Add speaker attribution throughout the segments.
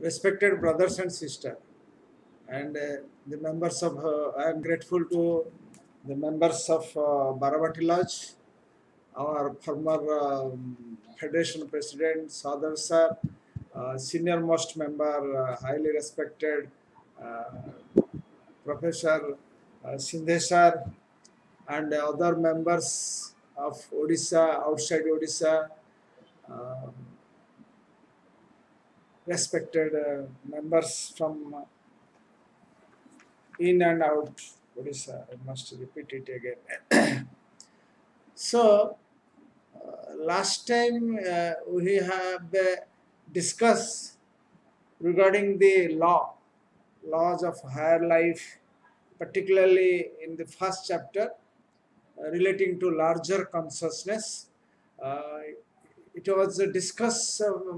Speaker 1: Respected brothers and sisters, and the members of, I am grateful to the members of Baravati Lodge, our former Federation President Sadar Sir, senior most member, highly respected Professor Sindhe Sir, and other members of Odisha, outside Odisha, uh, respected members from in and out Odisha. I must repeat it again. So, last time we have discussed regarding the laws of higher life, particularly in the first chapter relating to larger consciousness. Uh, it was discussed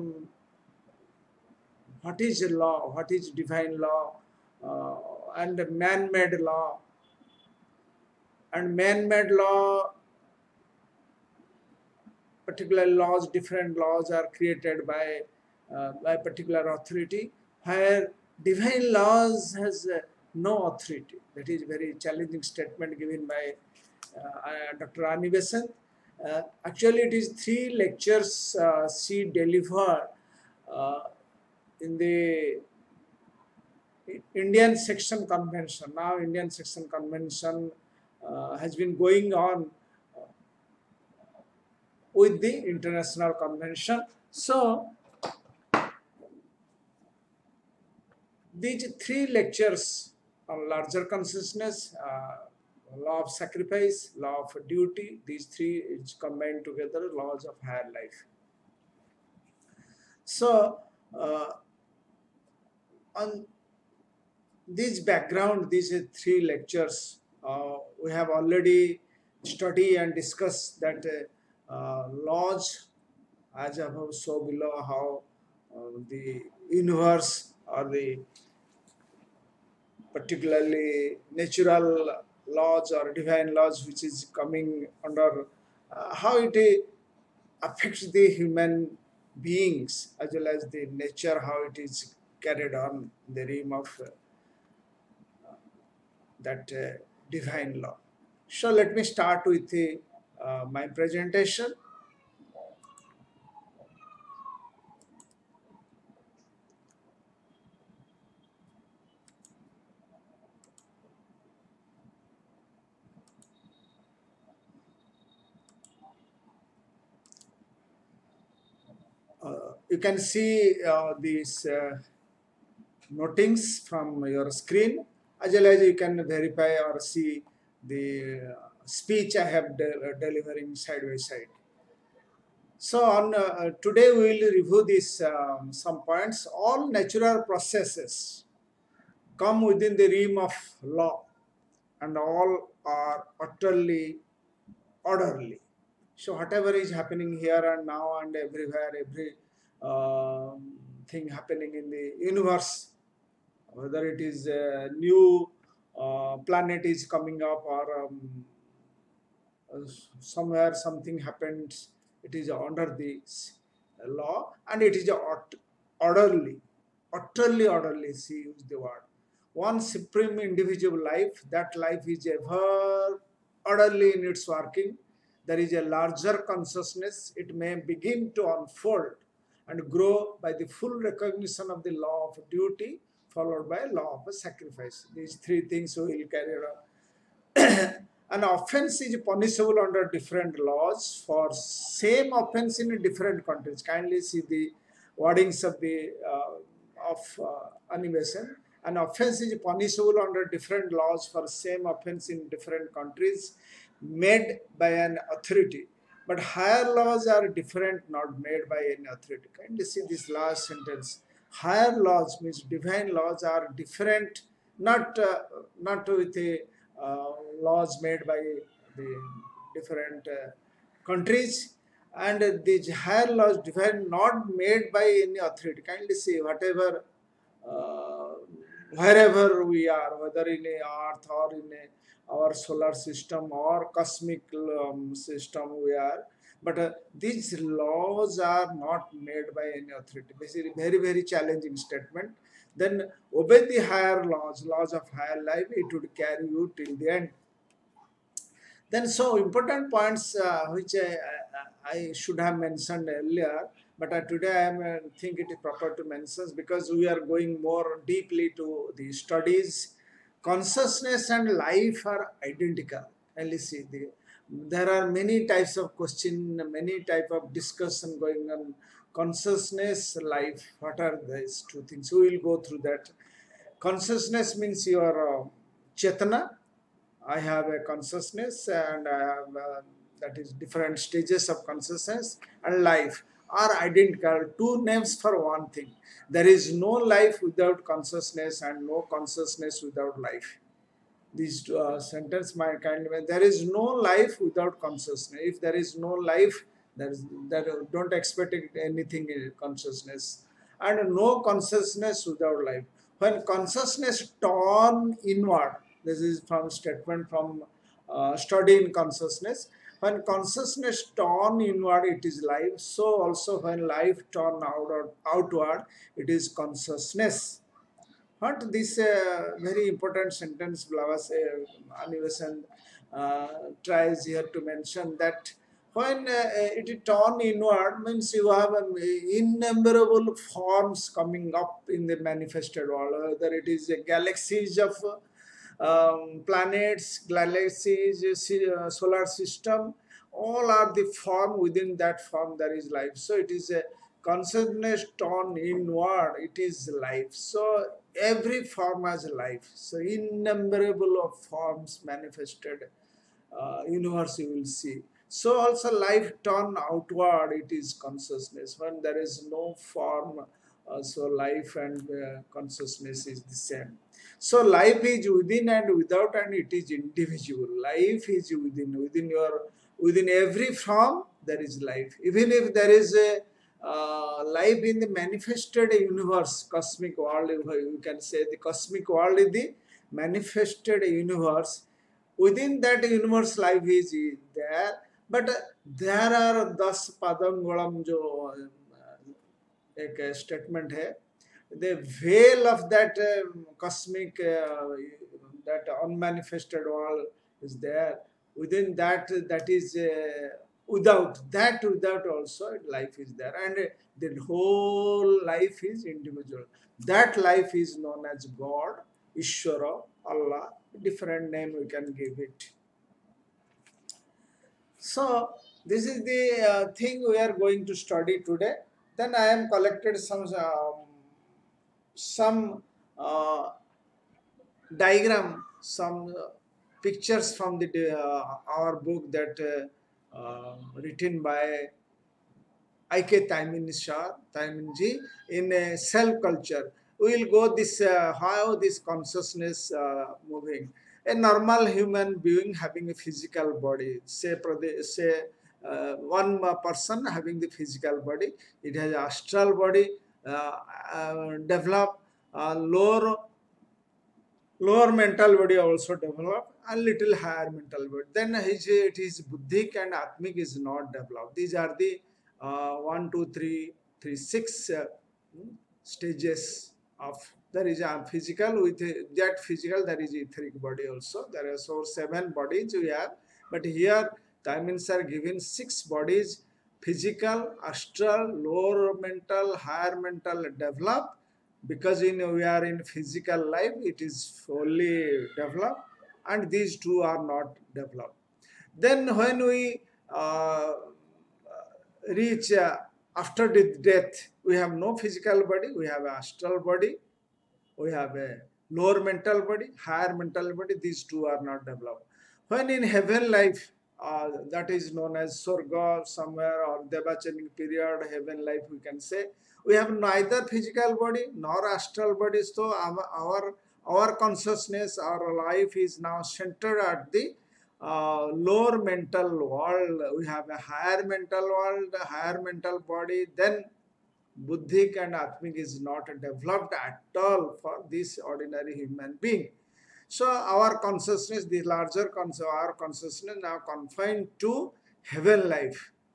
Speaker 1: what is law, what is divine law, and man-made law. And man-made law, particular laws, different laws are created by particular authority, where divine laws has no authority. That is very challenging statement given by Dr. Ani Besant. Actually, it is 3 lectures she delivered uh, in the Indian Section Convention. Now, Indian Section Convention has been going on with the international convention. So, these 3 lectures on larger consciousness, law of sacrifice, law of duty, these 3 is combined together, laws of higher life. So, on this background, these 3 lectures, we have already studied and discussed that laws as above, so below, how the universe or the particularly natural laws or divine laws which is coming under, how it affects the human beings as well as the nature, how it is carried on in the realm of that divine law. So let me start with my presentation. You can see these notings from your screen, as well as you can verify or see the speech I have delivering side by side. So on today we will review these some points. All natural processes come within the realm of law, and all are utterly orderly. So whatever is happening here and now and everywhere, every thing happening in the universe, whether it is a new planet is coming up or somewhere something happens, it is under the law and it is orderly, utterly orderly. See, use the word. One supreme individual life, that life is ever orderly in its working. There is a larger consciousness. It may begin to unfold and grow by the full recognition of the law of duty, followed by law of sacrifice. These 3 things we will carry on. An offense is punishable under different laws for same offense in different countries. Kindly see the wordings of the animation. An offense is punishable under different laws for same offense in different countries made by an authority. But higher laws are different, not made by any authority. Kindly see this last sentence. Higher laws means divine laws are different, not with a laws made by the different countries, and these higher laws divine not made by any authority. Kindly see, whatever uh, wherever we are, whether in a earth or in our solar system or cosmic system we are, But these laws are not made by any authority. Basically, very, very challenging statement. Then obey the higher laws, laws of higher life, it would carry you till the end. Then so important points which I should have mentioned earlier, but today I am think it is proper to mention because we are going more deeply to the studies. Consciousness and life are identical. And let's see, there are many types of question, many type of discussion going on. Consciousness, life, what are these two things? We will go through that. Consciousness means your chetana. I have a consciousness and I have that is different stages of consciousness and life are identical. Two names for one thing. There is no life without consciousness and no consciousness without life. These two, sentence my kind of, there is no life without consciousness. If there is no life, don't expect anything in consciousness, and no consciousness without life. When consciousness turn inward, this is from statement from study in consciousness. When consciousness turn inward, it is life. So also when life turn outward, it is consciousness. What this very important sentence Blavas Anivasan tries here to mention that when it turn inward means you have innumerable forms coming up in the manifested world, whether it is a galaxies of planets, galaxies, solar system, all are the form. Within that form there is life. So it is a consciousness turned inward, it is life. So every form has life. So innumerable of forms manifested universe you will see. So also life turned outward, it is consciousness. When there is no form, so life and consciousness is the same. So life is within and without, and it is individual. Life is within every form there is life. Even if there is a life in the manifested universe, cosmic world, you can say the cosmic world is the manifested universe. Within that universe life is there, but there are 10 padangolam जो एक statement है, the veil of that cosmic that unmanifested world is there. Within that, that is without also life is there, and the whole life is individual. That life is known as God, Ishvara, Allah. Different name we can give it. So this is the thing we are going to study today. Then I am collected some diagram, some pictures from the our book that written by I.K. Taimin Ji in self culture. We will go this how this consciousness moving. A normal human being having a physical body, say one person having the physical body, it has astral body, develop lower mental body also developed, and little higher mental body. Then his buddhic and atmic is not developed. These are the 1, 2, 3, 6 stages of. There is a physical, with that physical there is etheric body also. There are so 7 bodies we have, but here dimensions are given 6 bodies: physical, astral, lower mental, higher mental developed. Because we are in physical life, it is fully developed, and these two are not developed. Then when we reach after the death, we have no physical body, we have an astral body, we have a lower mental body, higher mental body. These two are not developed. When in heaven life, that is known as Sorga somewhere, or Devachanik period, heaven life we can say, we have neither physical body nor astral body. So our consciousness, our life is now centered at the lower mental world. We have a higher mental world, a higher mental body. Then buddhic and atmic is not developed at all for this ordinary human being. So our consciousness, the larger our consciousness now confined to heaven life.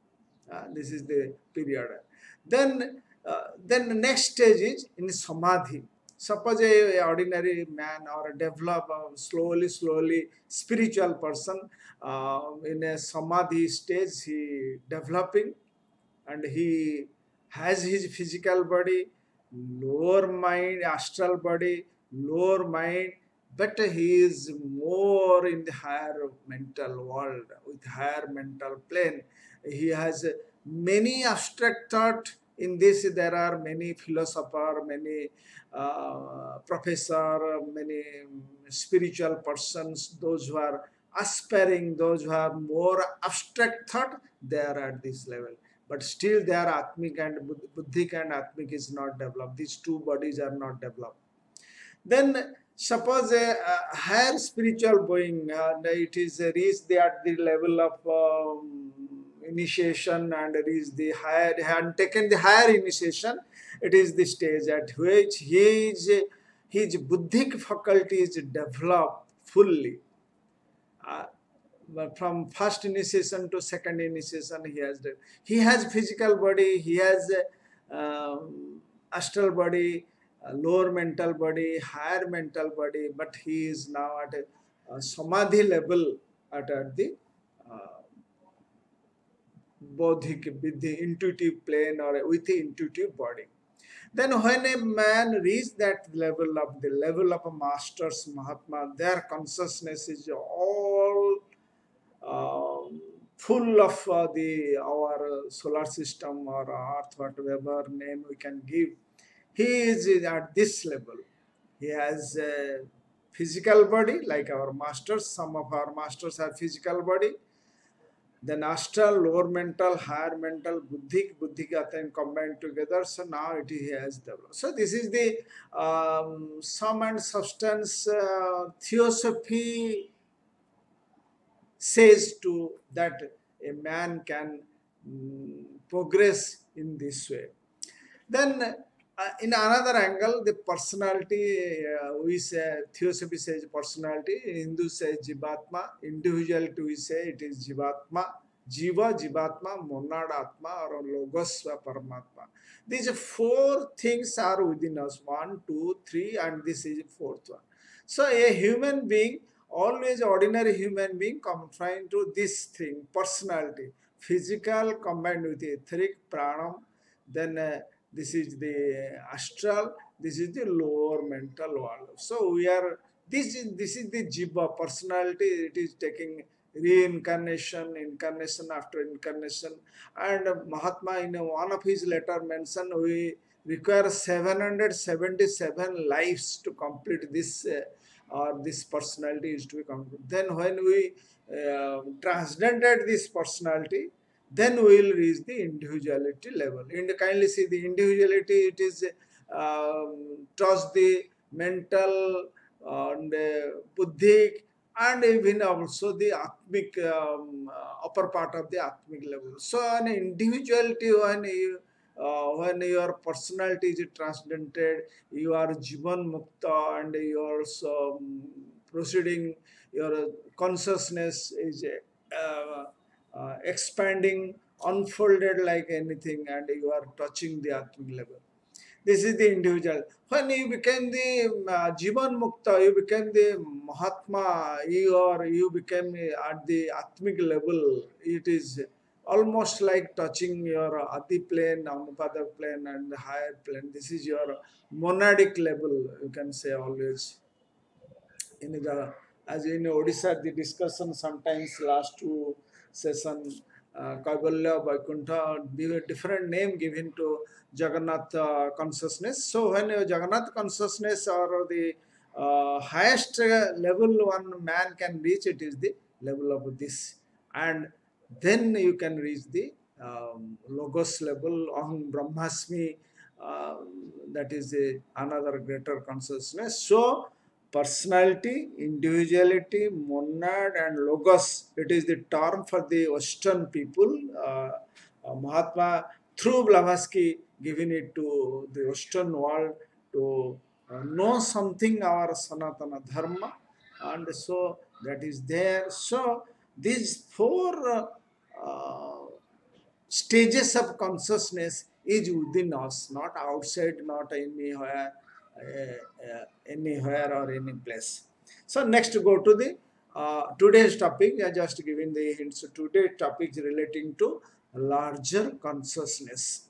Speaker 1: This is the period. Then the next stage is in samadhi. Suppose a ordinary man or a developer, slowly spiritual person, in a samadhi stage, he developing, and he has his physical body, lower mind, astral body, lower mind, but he is more in the higher mental world, with higher mental plane. He has many abstract thought. In this, there are many philosopher, many professor, many spiritual persons, those who are aspiring, those who have more abstract thought, they are at this level, but still they are atmic, and buddhic and atmic is not developed. These two bodies are not developed. Then suppose a higher spiritual being, and it is reached at the level of initiation, and reached the higher, and taken the higher initiation. It is the stage at which his buddhic faculty is developed fully. Uh, from first initiation to second initiation, he has physical body, he has astral body, lower mental body, higher mental body, but he is now at a samadhi level, at the uh, bodhic, with the intuitive plane, or with the intuitive body. Then when a man reaches that level of a master's Mahatma, their consciousness is all full of the our solar system or earth, whatever name we can give. He is at this level. He has a physical body like our masters. Some of our masters have physical body. Then astral, lower mental, higher mental, buddhic then combined together. So now it has developed. So this is the sum and substance theosophy says to that a man can progress in this way. Then, in another angle, the personality, we say, Theosophy says personality, Hindu says Jivatma, individuality we say it is Jivatma, Jiva, Jivatma, Monad Atma, or Logos Paramatma. These four things are within us, one, two, three, and this is the fourth one. So, a human being, always ordinary human being, confined to this thing, personality, physical combined with etheric, pranam, then this is the astral, this is the lower mental world. So we are, this is the jiva personality. It is taking reincarnation, incarnation after incarnation. And Mahatma in one of his letter mentioned we require 777 lives to complete this, or this personality is to be completed. Then when we transcended this personality, then we will reach the individuality level. And kindly see the individuality, it is trust the mental and buddhic, and even also the atmic, upper part of the atmic level. So an individuality, when your personality is transcended, you are jivan mukta, and you are also proceeding, your consciousness is expanding, unfolded like anything, and you are touching the atmic level. This is the individual. When you became the Jivan Mukta, you became the Mahatma, you became at the Atmic level. It is almost like touching your Adi plane, Anupada plane, and the higher plane. This is your monadic level, you can say always. In the, as in Odisha, the discussion sometimes last two session, Kaivalya, Vaikuntha, different name given to Jagannath consciousness. So when Jagannath consciousness, or the highest level one man can reach, it is the level of this, and then you can reach the logos level, Aham Brahmasmi, that is another greater consciousness. So personality, individuality, monad, and logos. It is the term for the Western people. Mahatma, through Blavatsky, giving it to the Western world to know something our Sanatana Dharma, and so that is there. So these four stages of consciousness is within us, not outside, not anywhere, anywhere or any place. So next, go to the today's topic. I just giving the hints. Today's topic is relating to larger consciousness.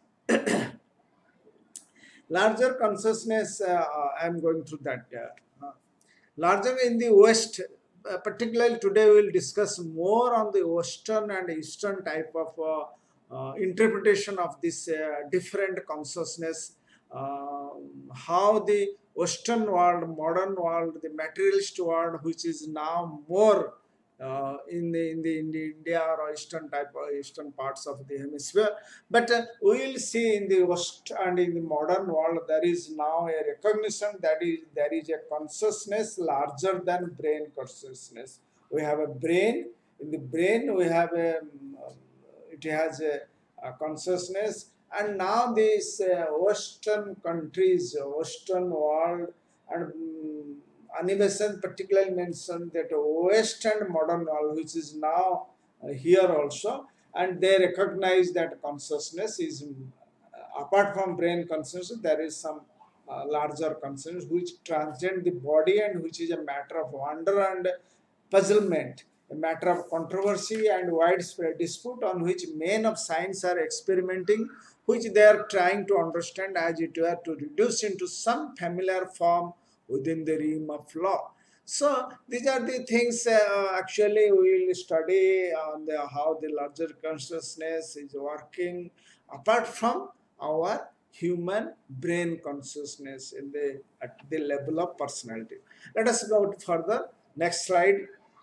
Speaker 1: Larger consciousness. I am going through that. Larger in the West, particularly today we will discuss more on the Western and Eastern type of interpretation of this different consciousness, how the Western world, modern world, the materialist world, which is now more in the India or Eastern type or Eastern parts of the hemisphere. But we will see in the West and in the modern world there is now a recognition that there is a consciousness larger than brain consciousness. We have a brain. In the brain we have it has a consciousness, and now these Western countries, Western world, and animation particularly mentioned that West and modern world, which is now here also, and they recognize that consciousness is apart from brain consciousness, there is some larger consciousness which transcend the body and which is a matter of wonder and puzzlement, a matter of controversy and widespread dispute on which men of science are experimenting, which they are trying to understand as it were to reduce into some familiar form within the realm of law. So these are the things actually we will study on how the larger consciousness is working apart from our human brain consciousness at the level of personality. Let us go further. Next slide.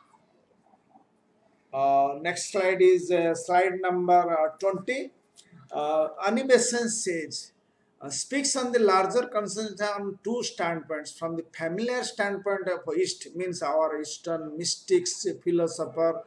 Speaker 1: Next slide is slide number 20. Animation says, speaks on the larger concerns on two standpoints. From the familiar standpoint of East, means our Eastern mystics, philosopher,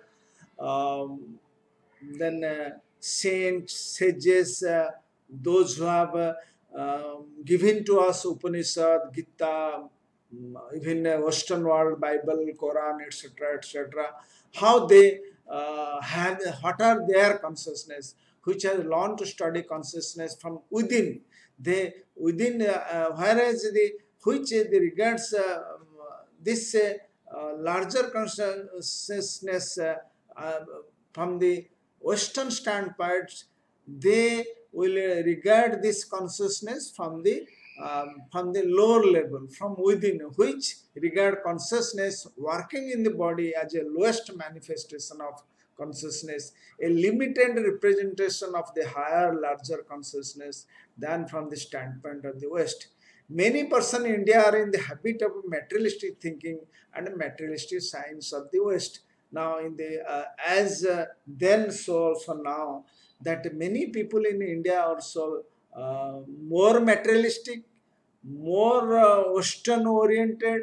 Speaker 1: then saints, sages, those who have given to us Upanishad, Gita, even Western world, Bible, Quran, etc., etc., how they have, what are their consciousness, which has learned to study consciousness from within. They within, whereas the which the regards this larger consciousness from the Western standpoint, they will regard this consciousness from the lower level, from within, which regard consciousness working in the body as a lowest manifestation of consciousness, a limited representation of the higher, larger consciousness than from the standpoint of the West. Many persons in India are in the habit of materialistic thinking and materialistic science of the West. Now, in the then so also now, that many people in India are also more materialistic, more Western oriented.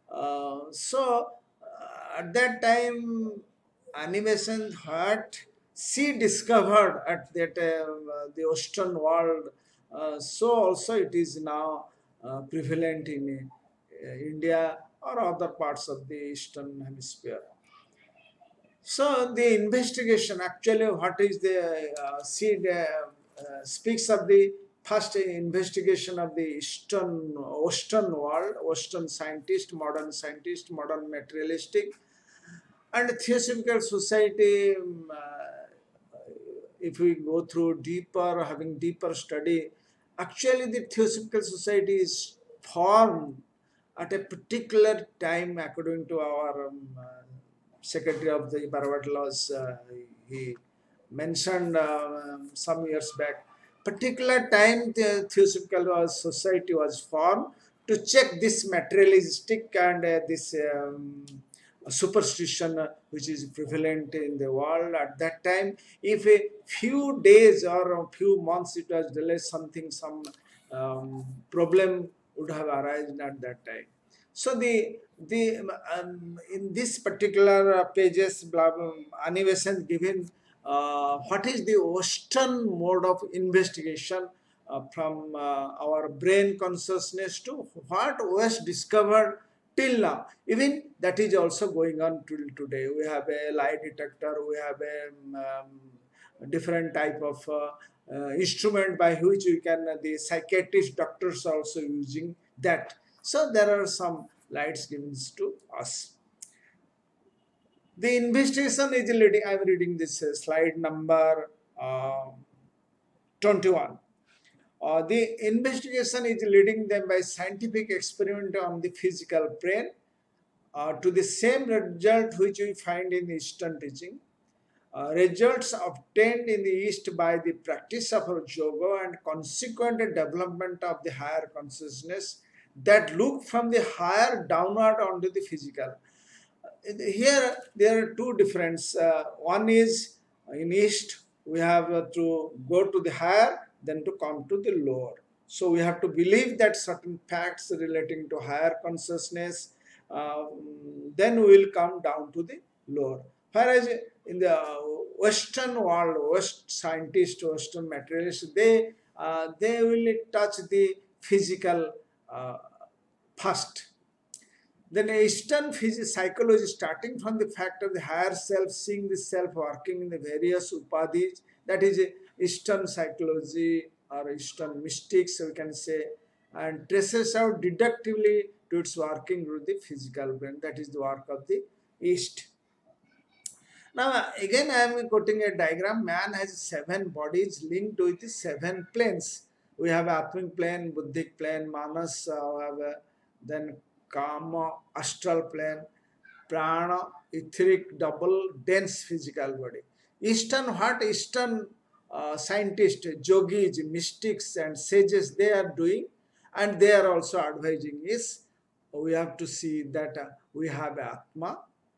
Speaker 1: At that time, animation what she discovered at that the Western world, so also it is now prevalent in India or other parts of the Eastern Hemisphere. So the investigation actually, what is the seed speaks of the first investigation of the Western world, Western scientist, modern materialistic, and Theosophical Society. If we go through deeper, having deeper study, actually the Theosophical Society is formed at a particular time according to our Secretary of the Bharwat Laws, he mentioned some years back. Particular time the Theosophical Society was formed to check this materialistic and this superstition which is prevalent in the world at that time. If a few days or a few months it was delayed, some problem would have arisen at that time. So in this particular pages, animation given what is the Western mode of investigation from our brain consciousness to what West discovered till now. Even that is also going on till today. We have a lie detector, we have a different type of instrument by which you can, the psychiatrist doctors are also using that. So there are some lights given to us. The investigation is leading, I am reading this slide number 21. The investigation is leading them by scientific experiment on the physical plane to the same result which we find in Eastern teaching. Results obtained in the East by the practice of yoga and consequent development of the higher consciousness that look from the higher downward onto the physical. Here there are two differences. One is in East we have to go to the higher, then to come to the lower. So we have to believe that certain facts relating to higher consciousness, then we will come down to the lower. Whereas in the Western world, West scientists, Western materialists, they will touch the physical first. Then Eastern psychology, starting from the fact of the higher self, seeing the self working in the various upadhis, that is Eastern psychology or Eastern mystics, we can say, and traces out deductively to its working through the physical brain. That is the work of the East. Now, again, I am quoting a diagram. Man has 7 bodies linked with the 7 planes. We have Atmic plane, Buddhic plane, Manas, then Kama, astral plane, Prana, etheric, double, dense physical body. Eastern scientists, yogis, mystics, and sages, they are doing, and they are also advising is we have to see that we have Atma,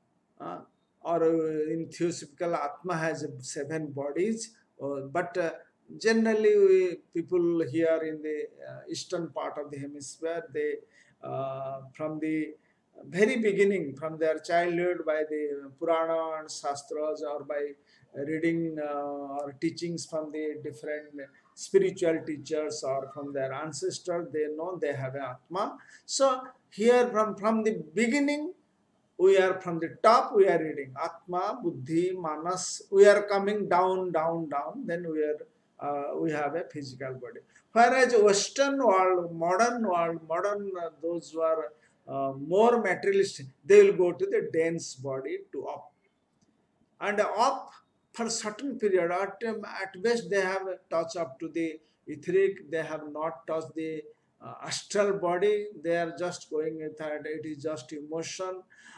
Speaker 1: or in Theosophical, Atma has 7 bodies, but generally people here in the eastern part of the hemisphere, they from the very beginning, from their childhood, by the Purana and Shastras, or by reading or teachings from the different spiritual teachers or from their ancestors, they know they have an Atma. So here from the beginning, we are from the top, we are reading Atma, Buddhi, Manas, we are coming down, then we have a physical body. Whereas Western world, modern those who are more materialistic, they will go to the dense body to up. And up for certain period, at best they have touched up to the etheric, they have not touched the astral body, they are just going with that, it is just emotion.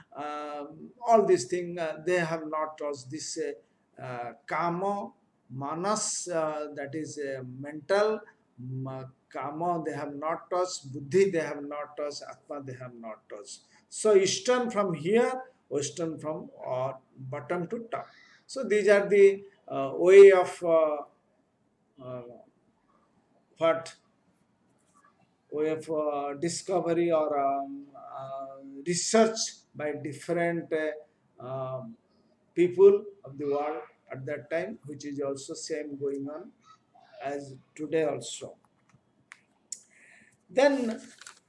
Speaker 1: All these things, they have not touched this kama, manas, that is mental, kama they have not touched, buddhi they have not touched, atma they have not touched. So Eastern from here, Western from bottom to top. So these are the way of what way of discovery or research by different people of the world at that time, which is also same going on as today also. Then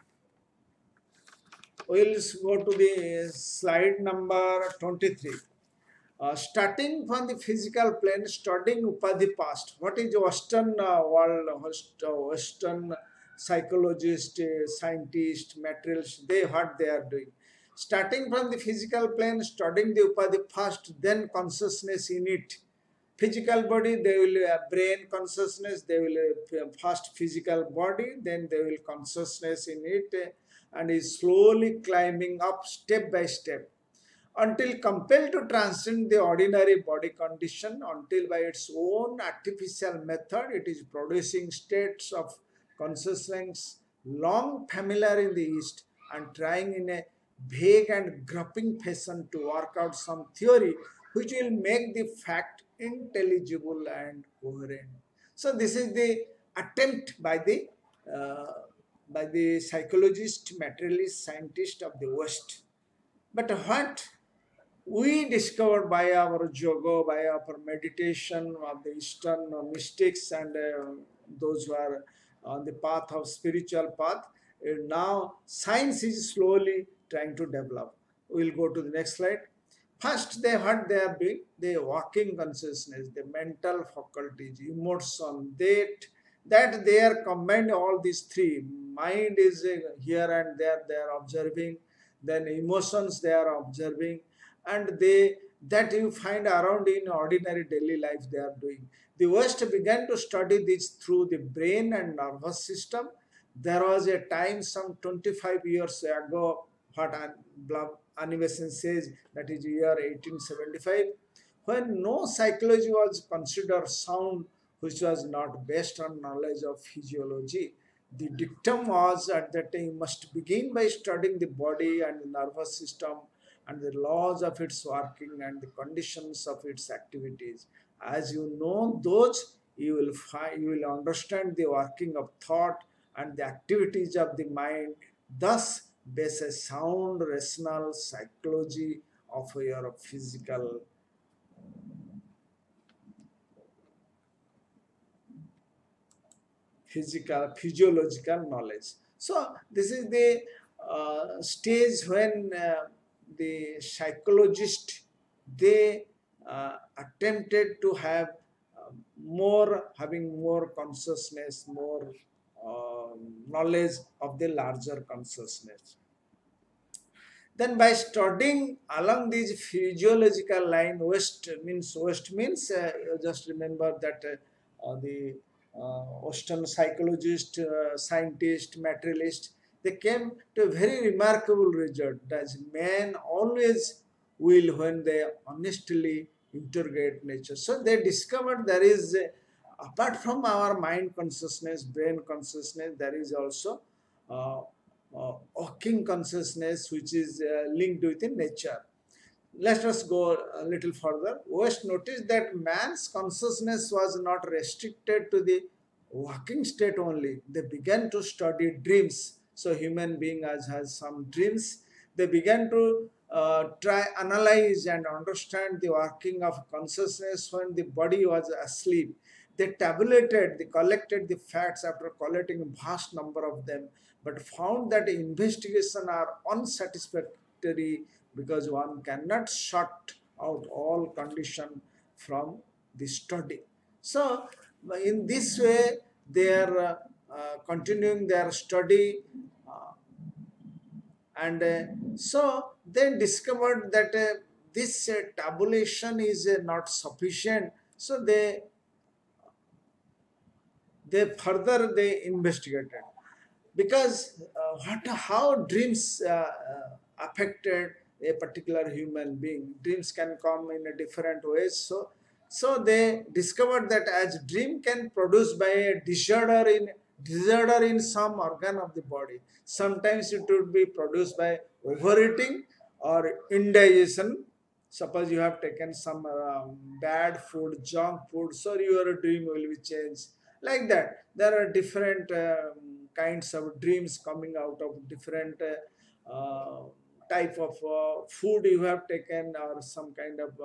Speaker 1: we'll go to the slide number 23. Starting from the physical plane, studying Upadhi past. What is Western world, Western psychologist, scientist, materialists, what they are doing. Starting from the physical plane, studying the Upadhi past, then consciousness in it. Physical body, they will brain consciousness, they will first physical body, then they will consciousness in it, and is slowly climbing up step by step, until compelled to transcend the ordinary body condition, until by its own artificial method it is producing states of consciousness long familiar in the East, and trying in a vague and groping fashion to work out some theory which will make the fact intelligible and coherent. So this is the attempt by the psychologist, materialist, scientist of the West. But what we discovered by our yoga, by our meditation of the Eastern mystics and those who are on the path of spiritual path, now science is slowly trying to develop. We'll go to the next slide. First, what they are doing, the walking consciousness, the mental faculties, emotion, that they are combined all these three. Mind is here and there, they are observing. Then emotions they are observing, and they that you find around in ordinary daily life they are doing. The West began to study this through the brain and nervous system. There was a time some 25 years ago, what animation says, that is year 1875, when no psychology was considered sound, which was not based on knowledge of physiology. The dictum was at that time, you must begin by studying the body and the nervous system and the laws of its working and the conditions of its activities. As you know those, you will understand the working of thought and the activities of the mind. Thus, base a sound, rational psychology of your physiological knowledge. So this is the stage when the psychologist, they attempted to have having more consciousness, more knowledge of the larger consciousness. Then by studying along these physiological line, West means just remember that the Western psychologist, scientist, materialist, they came to a very remarkable result that man always will when they honestly interrogate nature. So they discovered there is, apart from our mind consciousness, brain consciousness, there is also walking consciousness which is linked within nature. Let us go a little further. West noticed that man's consciousness was not restricted to the waking state only. They began to study dreams. So human being has some dreams. They began to try analyze and understand the working of consciousness when the body was asleep. They tabulated, they collected the facts after collecting a vast number of them, but found that investigation are unsatisfactory because one cannot shut out all condition from the study. So in this way, they are continuing their study, and so they discovered that this tabulation is not sufficient. So they investigated, because how dreams affected a particular human being. Dreams can come in a different ways. So they discovered that as dream can produce by a disorder in some organ of the body. Sometimes it would be produced by overeating or indigestion. Suppose you have taken some bad food, junk food, so your dream will be changed. Like that, there are different kinds of dreams coming out of different type of food you have taken, or some kind of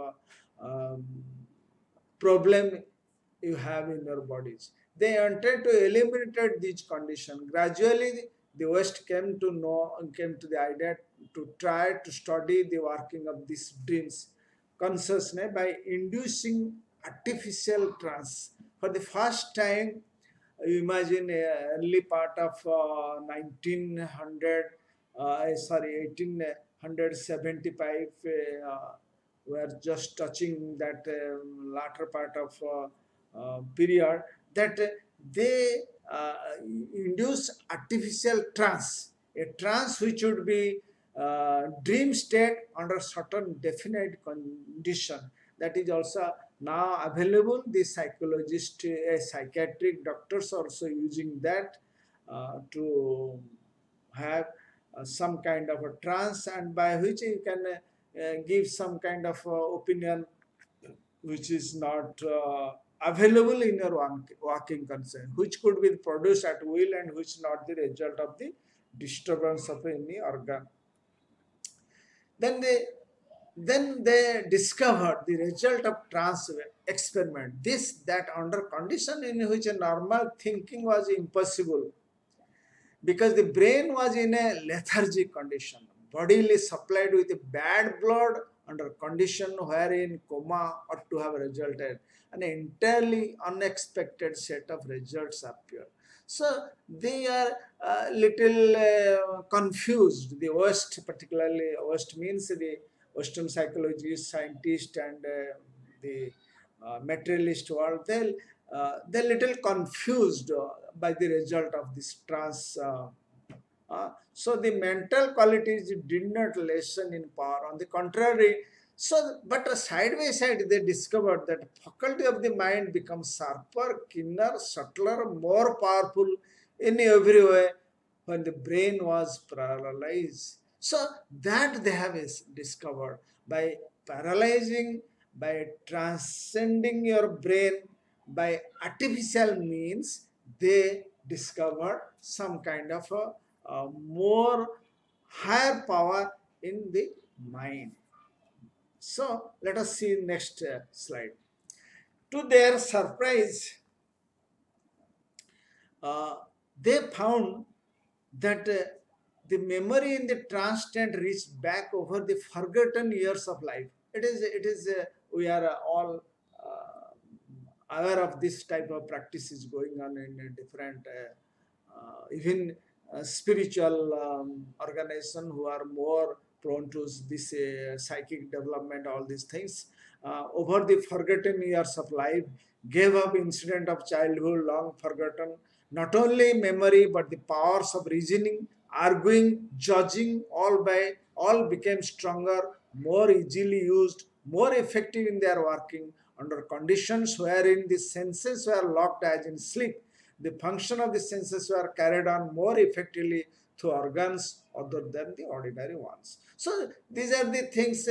Speaker 1: problem you have in your bodies. They wanted to eliminate these conditions. Gradually, the West came to the idea to try to study the working of these dreams consciousness by inducing artificial trance. For the first time, you imagine early part of 1900, 1875, we are just touching that latter part of period, that they induce artificial trance, a trance which would be dream state under certain definite condition. That is also now available. The psychologist, psychiatric doctors also using that to have some kind of a trance, and by which you can give some kind of opinion which is not available in your walking concern, which could be produced at will and which not the result of the disturbance of any organ. Then they discovered the result of trance experiment. That under condition in which a normal thinking was impossible, because the brain was in a lethargic condition, bodily supplied with bad blood under condition wherein coma ought to have resulted. An entirely unexpected set of results appear. So they are little confused. The West, particularly West means the Western psychologists, scientists, and the materialist world, they're little confused by the result of this trans. So the mental qualities did not lessen in power. On the contrary, so but side by side they discovered that faculty of the mind becomes sharper, keener, subtler, more powerful in every way when the brain was paralyzed. So that they have discovered by paralyzing, by transcending your brain by artificial means, they discovered some kind of a more higher power in the mind. So let us see next slide. To their surprise, uh, they found that the memory in the trance state reached back over the forgotten years of life. We are all aware of this type of practices going on in different, even spiritual organization who are more prone to this psychic development, all these things. Over the forgotten years of life, gave up incident of childhood long forgotten, not only memory but the powers of reasoning, arguing, judging, all became stronger, more easily used, more effective in their working under conditions wherein the senses were locked as in sleep. The function of the senses were carried on more effectively through organs other than the ordinary ones. So these are the things.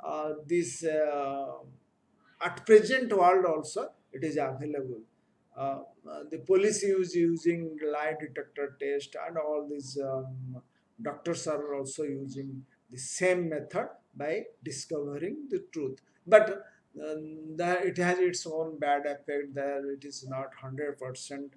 Speaker 1: At present world also it is available. The police is using lie detector test, and all these doctors are also using the same method by discovering the truth. But it has its own bad effect there. It is not 100%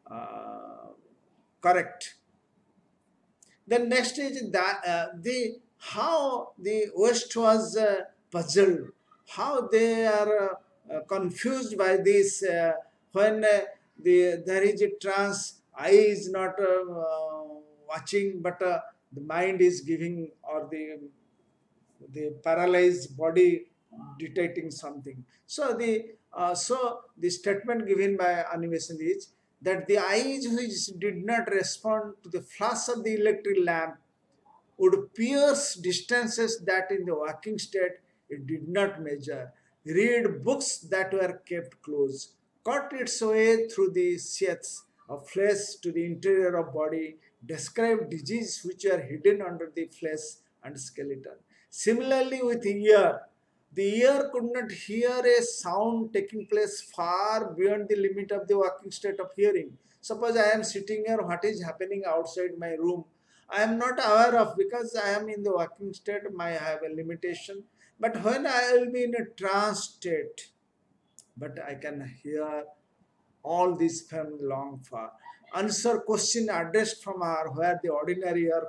Speaker 1: correct. Then next is that the how the West was puzzled, how they are confused by this when there is a trance, eye is not watching, but the mind is giving, or the paralyzed body detecting something. So the statement given by animation is that the eyes which did not respond to the flash of the electric lamp would pierce distances that in the working state it did not measure, read books that were kept close, cut its way through the sheaths of flesh to the interior of body, describe disease which are hidden under the flesh and skeleton. Similarly, with ear, the ear could not hear a sound taking place far beyond the limit of the working state of hearing. Suppose I am sitting here, what is happening outside my room? I am not aware of, because I am in the working state, I have a limitation. But when I will be in a trance state, but I can hear all this from long far. Answer question addressed from her where the ordinary ear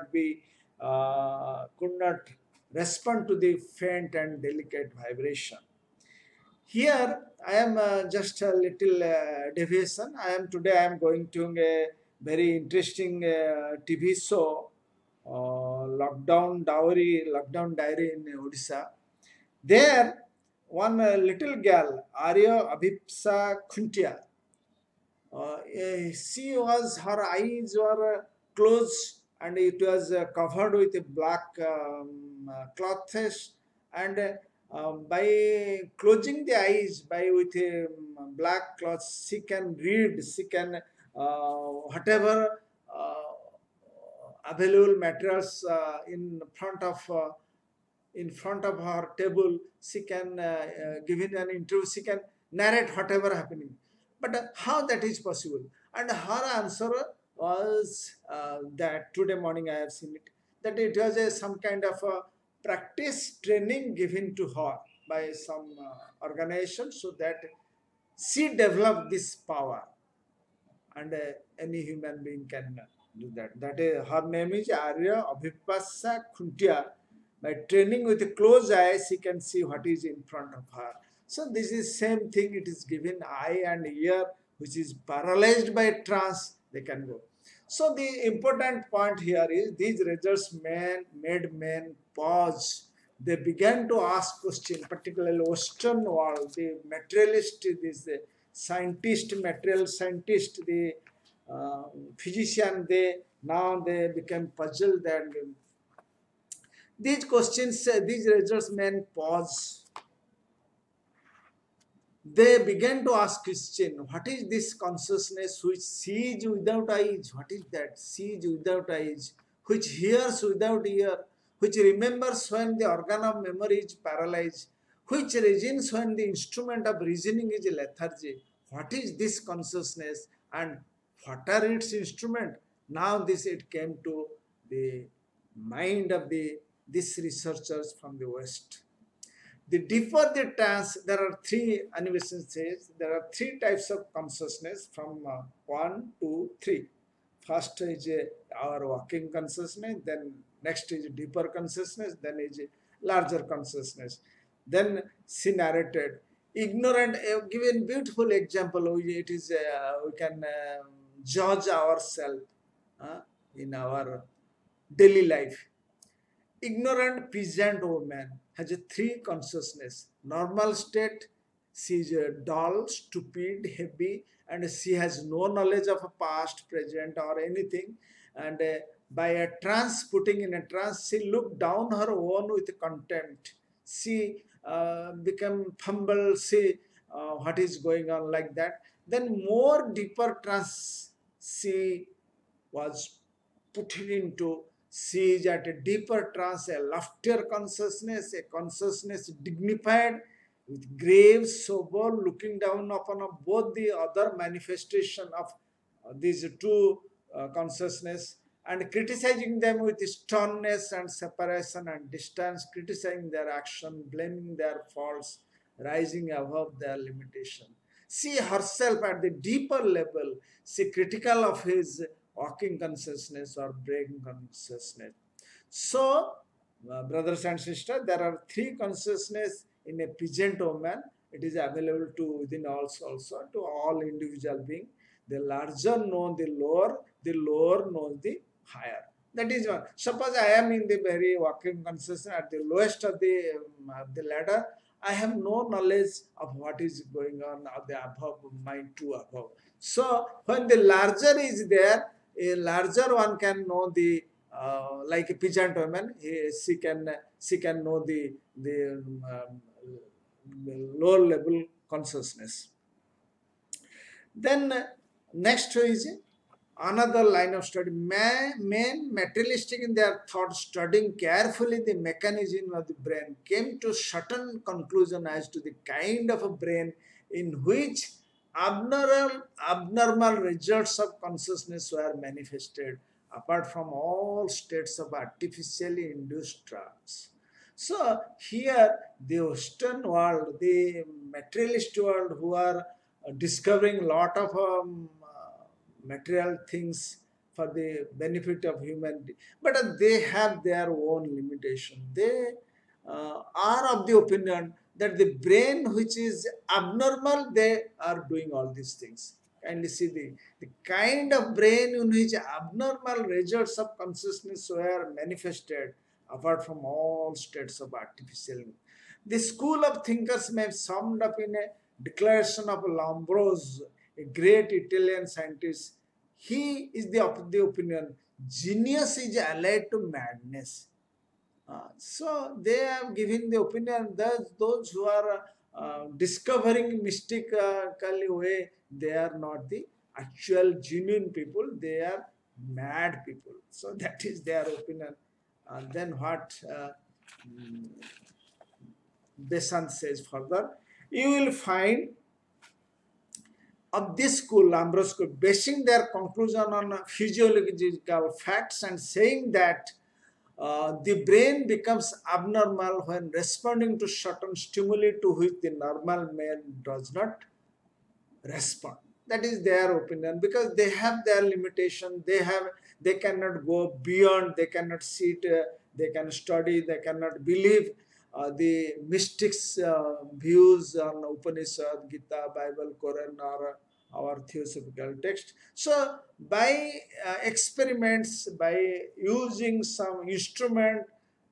Speaker 1: could not respond to the faint and delicate vibration. Here I am just a little deviation. I am going to a very interesting TV show, Lockdown Diary in Odisha. There, one little girl, Arya Abhipsa Khuntia, her eyes were closed and it was covered with a black cloth, and by closing the eyes by with a black cloth, she can read, she can whatever available materials in front of her table, she can give in an interview, she can narrate whatever happening. But how that is possible? And her answer was that today morning I have seen it, that it was some kind of a practice training given to her by some organization, so that she developed this power, and any human being can do that. That is, her name is Arya Abhipasa Khuntia. By training with a closed eye, she can see what is in front of her. So this is same thing. It is given eye and ear, which is paralyzed by trance. They can go. So the important point here is these results made men pause. They began to ask questions, particularly Western world, the materialist, this scientist, material scientist, the physician. They became puzzled, and these questions, these results men pause. They began to ask question, what is this consciousness which sees without eyes? What is that? Sees without eyes, which hears without ear, which remembers when the organ of memory is paralyzed, which reasons when the instrument of reasoning is lethargy. What is this consciousness and what are its instrument? Now this it came to the mind of these researchers from the West. The deeper the trance, there are three, Animation says, there are three types of consciousness from 1, 2, 3. First is our walking consciousness, then next is deeper consciousness, then is larger consciousness. Then she narrated, ignorant, given beautiful example, it is, we can judge ourselves in our daily life. Ignorant peasant woman has a three consciousness. Normal state, she is dull, stupid, heavy, and she has no knowledge of a past, present, or anything. And by a trance, putting in a trance, she looked down her own with contempt. She became humble, see what is going on like that. Then more deeper trance, she was put into. She is at a deeper trance, a loftier consciousness, a consciousness dignified, with grave, sober, looking down upon both the other manifestation of these two consciousness, and criticizing them with sternness and separation and distance, criticizing their action, blaming their faults, rising above their limitation. She herself at the deeper level, she critical of his walking consciousness or brain consciousness. So, brothers and sisters, there are three consciousness in a peasant woman. It is available to within also to all individual being. The larger know the lower knows the higher. That is one. Suppose I am in the very walking consciousness at the lowest of the ladder. I have no knowledge of what is going on at the above, mind two above. So when the larger is there, a larger one can know the like a peasant woman. She can know the lower level consciousness. Then next is another line of study. Men materialistic in their thought, studying carefully the mechanism of the brain, came to certain conclusion as to the kind of a brain in which abnormal results of consciousness were manifested, apart from all states of artificially induced trance. So here the Western world, the materialist world, who are discovering a lot of material things for the benefit of humanity, but they have their own limitation. They are of the opinion that the brain which is abnormal, they are doing all these things. Kindly see the kind of brain in which abnormal results of consciousness were manifested, apart from all states of artificial. The school of thinkers may be summed up in a declaration of Lombroso, a great Italian scientist. He is of the opinion, genius is allied to madness. So they have given the opinion that those who are discovering mystically way, they are not the actual genuine people, they are mad people. So that is their opinion. Then what Besant says further, you will find of this school, Lombroso school, basing their conclusion on physiological facts and saying that the brain becomes abnormal when responding to certain stimuli to which the normal man does not respond. That is their opinion, because they have their limitation. They cannot go beyond. They cannot sit they can study, they cannot believe the mystics' views on Upanishad, Gita, Bible, Quran, or our theosophical text. So, by experiments, by using some instrument,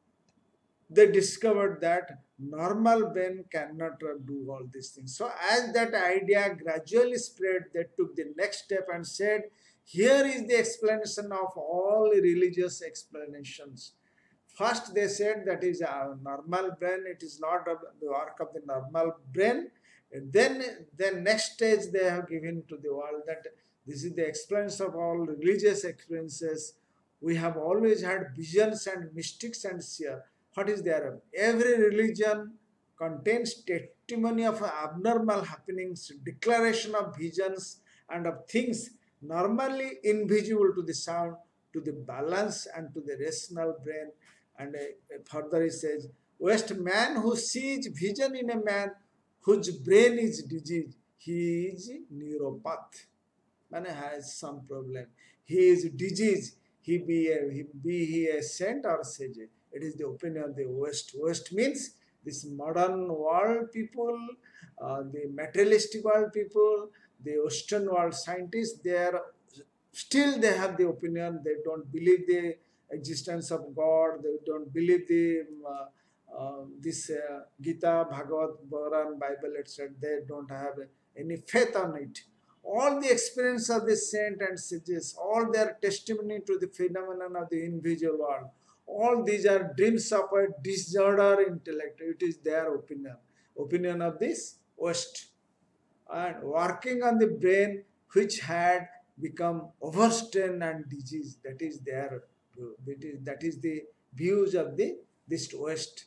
Speaker 1: they discovered that normal brain cannot do all these things. So as that idea gradually spread, they took the next step and said, here is the explanation of all religious explanations. First they said that is a normal brain, it is not the work of the normal brain. And then the next stage they have given to the world that this is the explanation of all religious experiences. We have always had visions and mystics and seer. What is there? Every religion contains testimony of abnormal happenings, declaration of visions and of things normally invisible to the sound, to the balance and to the rational brain. And further he says, West man who sees vision in a man whose brain is diseased, he is neuropath. Man has some problem. He is diseased. He be a saint or sage. It is the opinion of the West. West means this modern world people, the materialistic world people, the Western world scientists. They are still they have the opinion. They don't believe the existence of God. They don't believe the this Gita, Bhagavad, Quran, Bible, etc. They don't have any faith on it. All the experience of the saint and sages, all their testimony to the phenomenon of the invisible world, all these are dreams of a disorder intellect. It is their opinion of this West. And working on the brain which had become overstrained and diseased. That is their that is the views of the this West.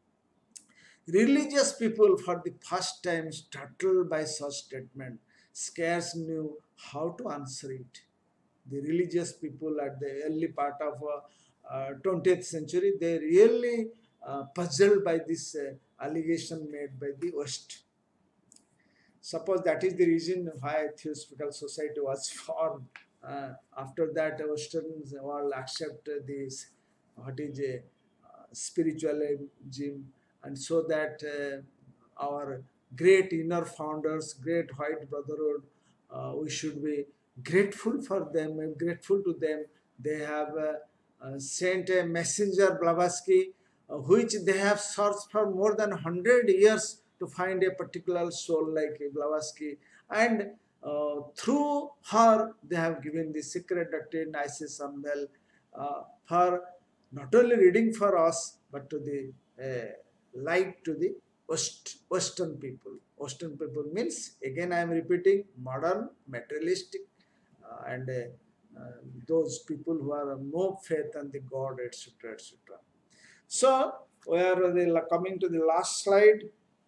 Speaker 1: Religious people for the first time startled by such statement scarce knew how to answer it. The religious people at the early part of 20th century, they really puzzled by this allegation made by the West. Suppose that is the reason why Theosophical Society was formed. After that, Western world accept this, what is a spiritualism, and so that our great inner founders, great white brotherhood, we should be grateful for them and grateful to them. They have sent a messenger, Blavatsky, which they have searched for more than 100 years to find a particular soul like Blavatsky. And through her, they have given the secret doctrine, Isis Sambel, for not only reading for us, but to the light to the Western people. Western people means, again I am repeating, modern, materialistic, and those people who have no faith in the God, etc., etc. So, we are coming to the last slide.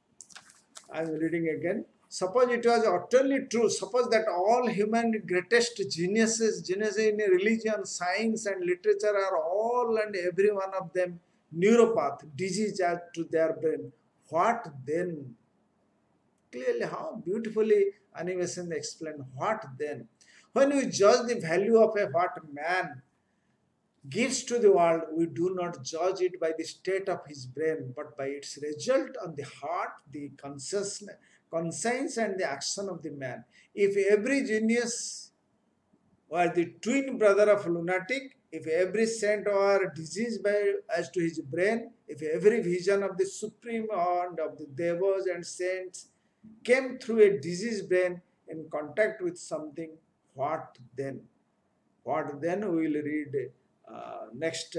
Speaker 1: I am reading again. Suppose it was utterly true. Suppose that all human greatest geniuses in religion, science, and literature are all and every one of them neuropath, disease to their brain. What then? Clearly, how beautifully Animation explained. What then? When we judge the value of a what man gives to the world, we do not judge it by the state of his brain, but by its result on the heart, the conscience, and the action of the man. If every genius were the twin brother of lunatic, if every saint were diseased by as to his brain, if every vision of the supreme and of the devas and saints came through a diseased brain in contact with something, what then? What then? We will read next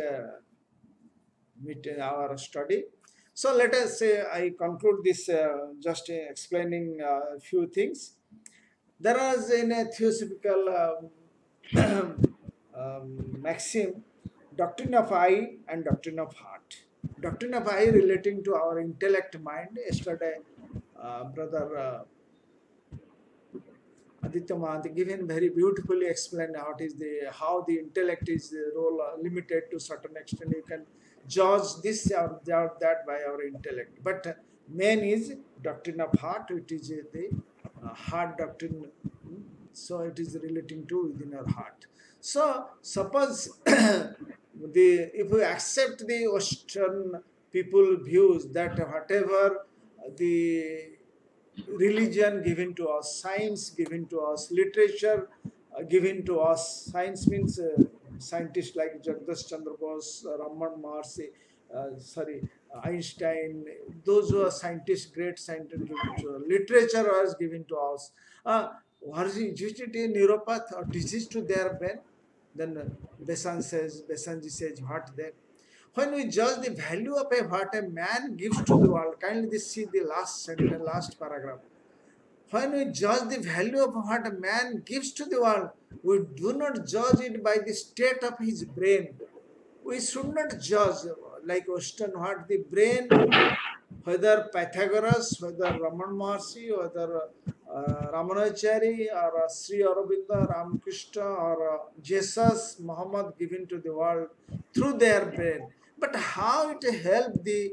Speaker 1: our study. So let us say I conclude this just explaining a few things. There is in a theosophical maxim, doctrine of eye and doctrine of heart. Doctrine of eye relating to our intellect mind. Yesterday, brother Aditya Mahanti given very beautifully explained how the intellect is role limited to certain extent. You can judge this or that by our intellect. But main is doctrine of heart, which is the heart doctrine. So it is relating to within our heart. So suppose if we accept the Western people views that whatever the religion given to us, science given to us, literature given to us. Science means scientists like Jagdish Chandra Bose, Raman Maharshi, Einstein. Those who are scientists, great scientists given to us. Literature was given to us. Was it a neuropath or disease to their brain? Then Besanji says, what then? When we judge the value of what a man gives to the world, kindly see the last sentence, last paragraph. When we judge the value of what a man gives to the world, we do not judge it by the state of his brain. We should not judge like Western what the brain, whether Pythagoras, whether Raman Maharshi, whether Ramanachari, or Sri Aurobindo, Ramakrishna, or Jesus, Muhammad given to the world through their brain. But how it helped the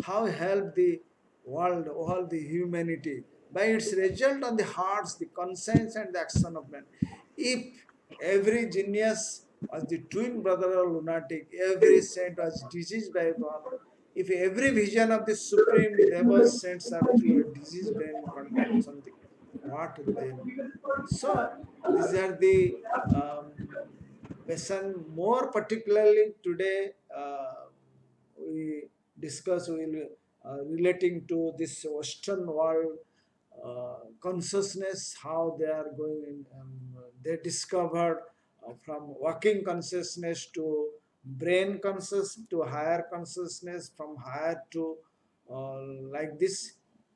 Speaker 1: world, all the humanity by its result on the hearts, the conscience, and the action of man. If every genius was the twin brother of lunatic, every saint was diseased by one. If every vision of the supreme Deva's saints are through a disease brain contact something, what then? So these are the lesson. More particularly today, we discuss will relating to this Western world consciousness, how they are going. They discovered from working consciousness to brain conscious to higher consciousness, from higher to like this.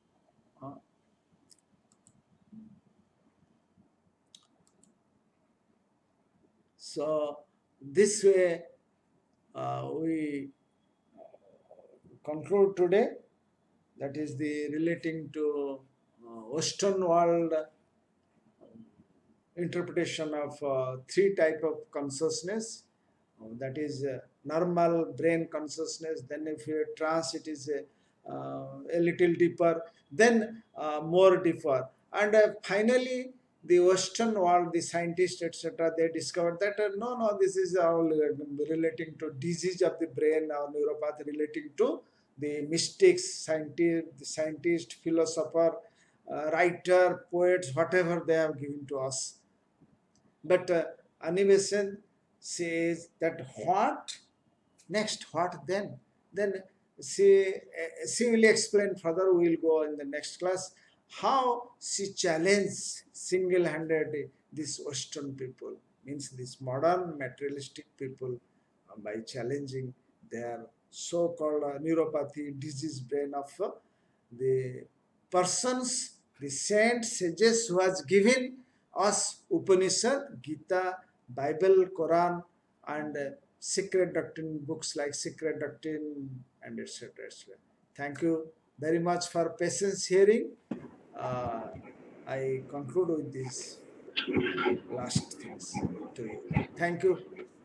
Speaker 1: So this way we conclude today. That is the relating to Western world interpretation of three type of consciousness. That is normal brain consciousness. Then if you trans, it is a little deeper. Then more deeper. And finally, the Western world, the scientists, etc., they discovered that no, this is all relating to disease of the brain or neuropathy, relating to the mystics, scientist, philosopher, writer, poets, whatever they have given to us. But Annie Besant says that what next, what then? Then she will explain further. We will go in the next class how she challenged single-handedly these Western people, means these modern materialistic people, by challenging their so-called neuropathy, disease brain of the persons, the saint sages who has given us Upanishad, Gita, Bible, Quran, and secret doctrine books like Secret Doctrine and etc. etc. Thank you very much for patience hearing. I conclude with these last things to you. Thank you.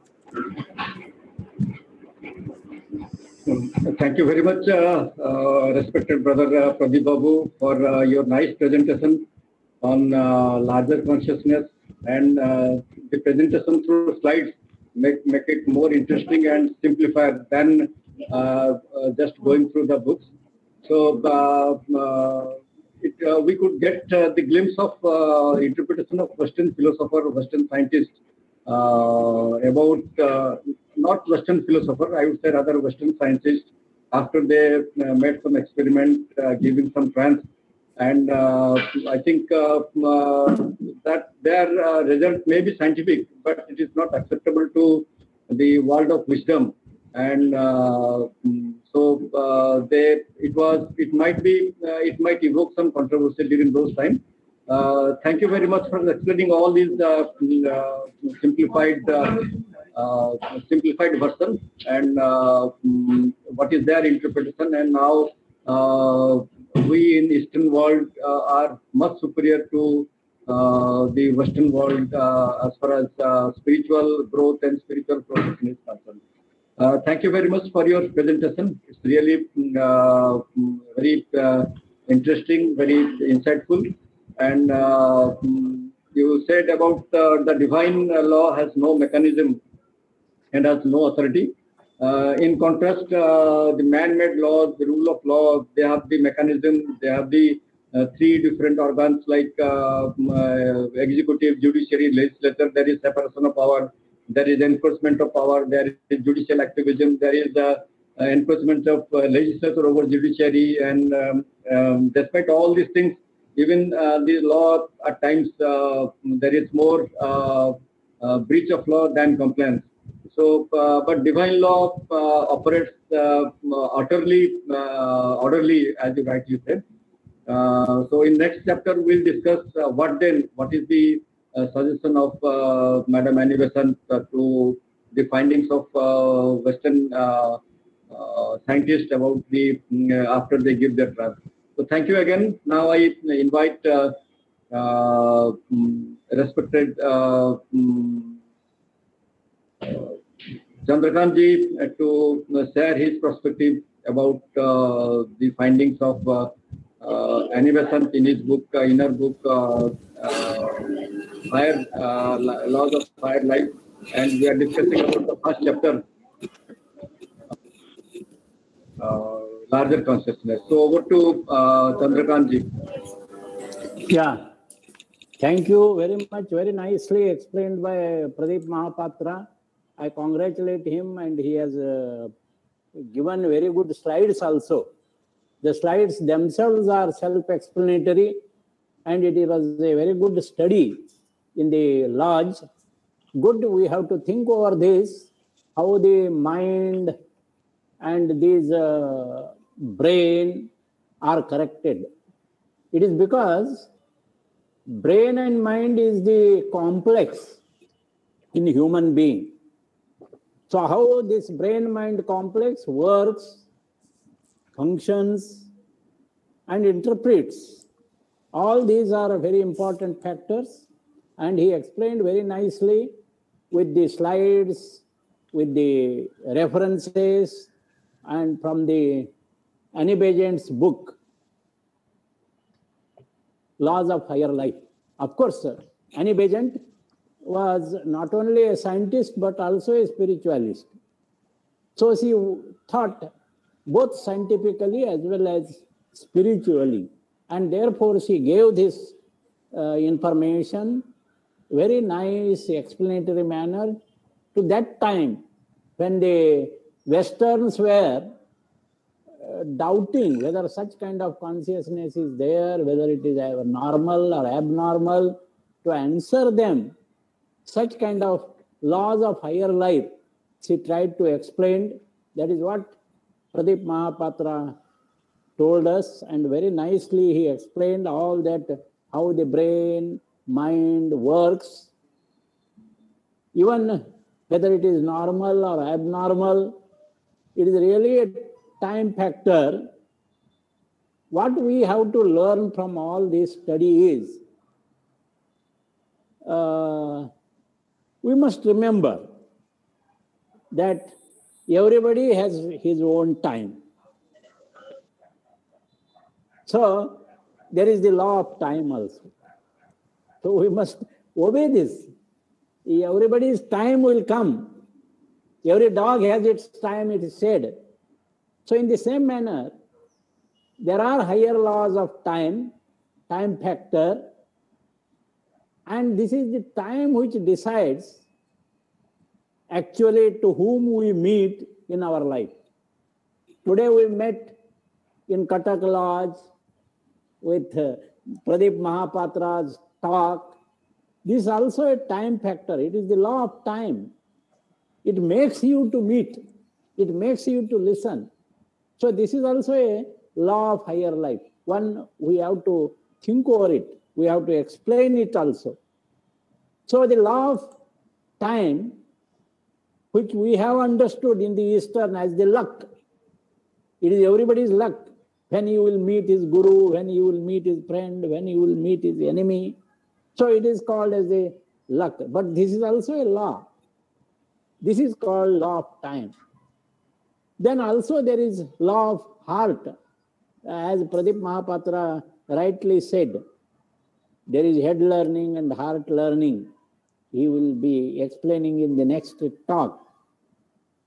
Speaker 2: Thank you very much, respected brother Pradeep Babu, for your nice presentation on larger consciousness, and the presentation through slides make it more interesting and simplified than just going through the books. So we could get the glimpse of interpretation of Western philosopher, Western scientist about not Western philosopher, I would say rather Western scientists, after they made some experiment giving some trance. And I think that their result may be scientific, but it is not acceptable to the world of wisdom. And it might evoke some controversy during those times. Thank you very much for explaining all these simplified version and what is their interpretation, and now we in Eastern world are much superior to the Western world as far as spiritual growth and spiritual progression is concerned. Thank you very much for your presentation. It's really very interesting, very insightful. And you said about the divine law has no mechanism and has no authority. In contrast, the man-made laws, the rule of law, they have the mechanism, they have the three different organs like executive, judiciary, legislature. There is separation of power, there is enforcement of power, there is judicial activism, there is enforcement of legislature over judiciary, and despite all these things, even the law at times there is more breach of law than compliance. So, but divine law operates utterly orderly, as you rightly said. So, in next chapter, we'll discuss what is the suggestion of Madam Annie Besant to the findings of Western scientists about the after they give their draft. So, thank you again. Now, I invite respected Chandrakant ji to share his perspective about the findings of Annie Besant in his book, inner book, Fire Laws of Fire Life, and we are discussing about the first chapter, larger consciousness. So over to Chandrakant ji.
Speaker 3: Yeah, thank you very much. Very nicely explained by Pradeep Mahapatra. I congratulate him, and he has given very good slides also. The slides themselves are self-explanatory, and it was a very good study in the lodge. Good, we have to think over this, how the mind and this brain are connected. It is because brain and mind is the complex in human being. So how this brain-mind complex works, functions, and interprets, all these are very important factors, and he explained very nicely with the slides, with the references, and from the Annie Besant's book, Laws of Higher Life. Of course, Annie Besant was not only a scientist but also a spiritualist. So she thought both scientifically as well as spiritually, and therefore she gave this information very nice explanatory manner to that time when the Westerns were doubting whether such kind of consciousness is there, whether it is normal or abnormal. To answer them such kind of laws of higher life, she tried to explain. That is what Pradeep Mahapatra told us, and very nicely he explained all that, how the brain, mind works, even whether it is normal or abnormal. It is really a time factor. What we have to learn from all this study is, we must remember that everybody has his own time. So there is the law of time also. So we must obey this. Everybody's time will come. Every dog has its time, it is said. So in the same manner, there are higher laws of time, time factor, and this is the time which decides actually to whom we meet in our life. Today we met in Katak Lodge with Pradeep Mahapatra's talk. This is also a time factor. It is the law of time. It makes you to meet. It makes you to listen. So this is also a law of higher life. One, we have to think over it. We have to explain it also. So the law of time, which we have understood in the Eastern as the luck, it is everybody's luck. When he will meet his guru, when he will meet his friend, when he will meet his enemy. So it is called as a luck. But this is also a law. This is called law of time. Then also there is law of heart. As Pradeep Mahapatra rightly said, there is head learning and heart learning. He will be explaining in the next talk.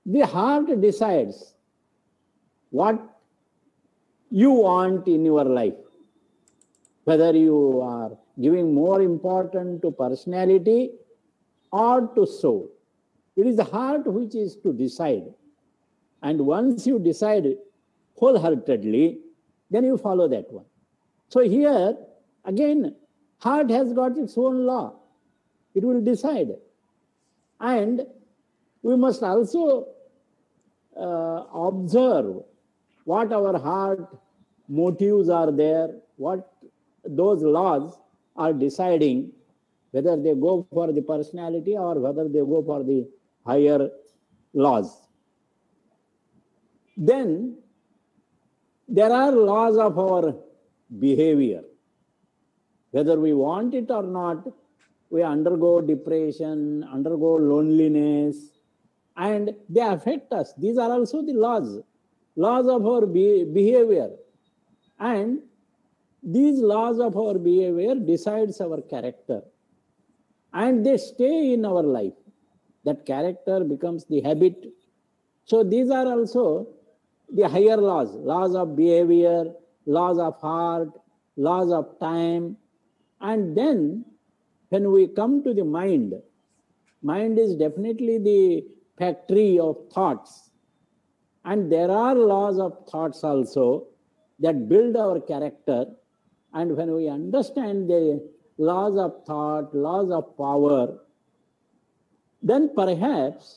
Speaker 3: The heart decides what you want in your life, whether you are giving more importance to personality or to soul. It is the heart which is to decide. And once you decide wholeheartedly, then you follow that one. So here, again, heart has got its own law. It will decide. And we must also observe what our heart motives are there, what those laws are deciding, whether they go for the personality or whether they go for the higher laws. Then there are laws of our behavior. Whether we want it or not, we undergo depression, undergo loneliness, and they affect us. These are also the laws of our behavior. And these laws of our behavior decides our character. And they stay in our life. That character becomes the habit. So these are also the higher laws of behavior, laws of heart, laws of time. And then when we come to the mind is definitely the factory of thoughts. And there are laws of thoughts also that build our character. And when we understand the laws of thought, laws of power, then perhaps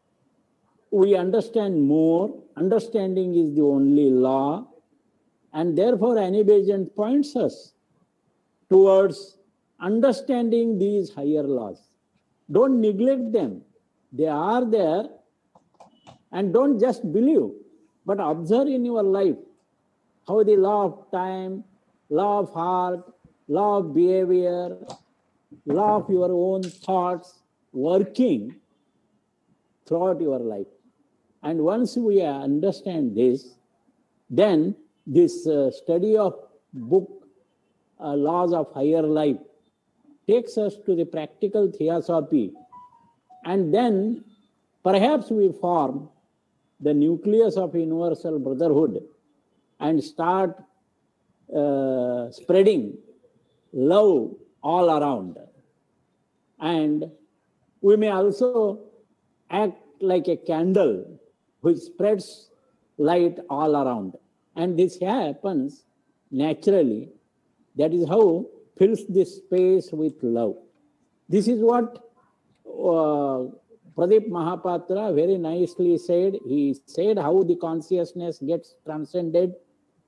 Speaker 3: we understand more. Understanding is the only law. And therefore, Annie Besant points us towards understanding these higher laws. Don't neglect them. They are there. And don't just believe, but observe in your life how the law of time, law of heart, law of behavior, law of your own thoughts working throughout your life. And once we understand this, then this study of book, Laws of Higher Life, takes us to the practical theosophy. And then perhaps we form the nucleus of universal brotherhood and start spreading love all around. And we may also act like a candle which spreads light all around. And this happens naturally. That is how fills this space with love. This is what Pradeep Mahapatra very nicely said. He said how the consciousness gets transcended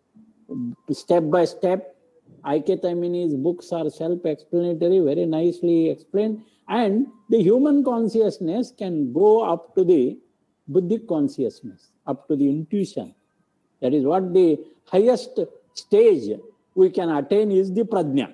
Speaker 3: step by step. I.K. Taimini's books are self-explanatory, very nicely explained. And the human consciousness can go up to the Buddhic consciousness, up to the intuition. That is what the highest stage we can attain is the prajna.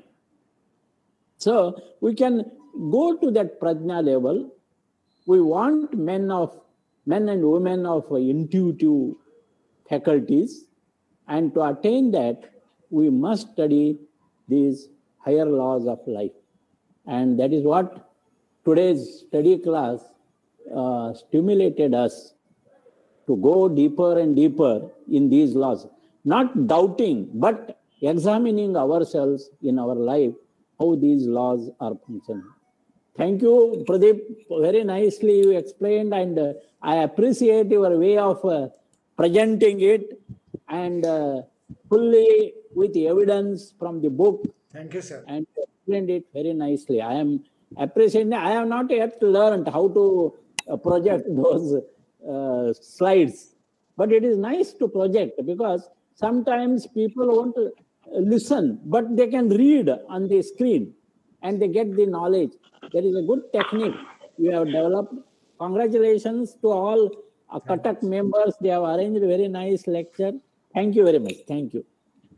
Speaker 3: So we can go to that prajna level. We want men and women of intuitive faculties, and to attain that, we must study these higher laws of life. And that is what today's study class stimulated us to go deeper and deeper in these laws. Not doubting, but examining ourselves in our life, how these laws are functioning. Thank you, Pradeep. Very nicely you explained, and I appreciate your way of presenting it, and fully with evidence from the book.
Speaker 1: Thank you, sir.
Speaker 3: And explained it very nicely. I am appreciating. I have not yet learned how to project those slides, but it is nice to project, because sometimes people won't listen, but they can read on the screen and they get the knowledge. There is a good technique you have developed. Congratulations to all Katak members. They have arranged a very nice lecture. Thank you very much. Thank you.